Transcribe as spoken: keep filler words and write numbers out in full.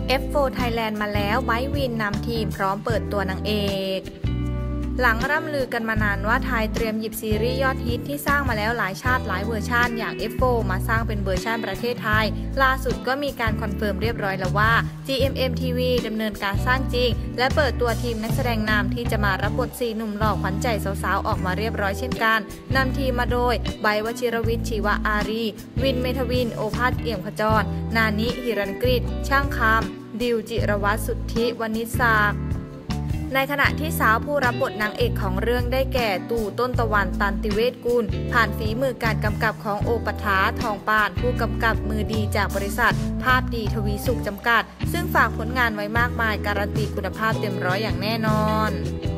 เอฟ โฟร์ Thailand มาแล้วไบร์ทวินนำทีมพร้อมเปิดตัวนางเอกหลังร่ำลือกันมานานว่าไทยเตรียมหยิบซีรีส์ยอดฮิตที่สร้างมาแล้วหลายชาติหลายเวอร์ชันอย่าง เอฟ โฟร์ มาสร้างเป็นเวอร์ชันประเทศไทยล่าสุดก็มีการคอนเฟิร์มเรียบร้อยแล้วว่า จี เอ็ม เอ็ม ที วี ดำเนินการสร้างจริงและเปิดตัวทีมนักแสดงนำที่จะมารับบทสี่หนุ่มหล่อขวัญใจสาวๆออกมาเรียบร้อยเช่นกันนำทีมมาโดยไบร์ท วชิรวิทย์ ชีวอารี วิน เมธวิน โอภาส เอี่ยมขจร นานิ หิรัญกฤษ ช่างคำดิว จิรวัฒน์ สุทธิวณิชศักดิ์ในขณะที่สาวผู้รับบทนางเอกของเรื่องได้แก่ตู่ต้นตะวันตันติเวชกุลผ่านฝีมือการกำกับของโอปถาทองปานผู้กำกับมือดีจากบริษัทภาพดีทวีสุขจำกัดซึ่งฝากผลงานไว้มากมายการันตีคุณภาพเต็มร้อยอย่างแน่นอน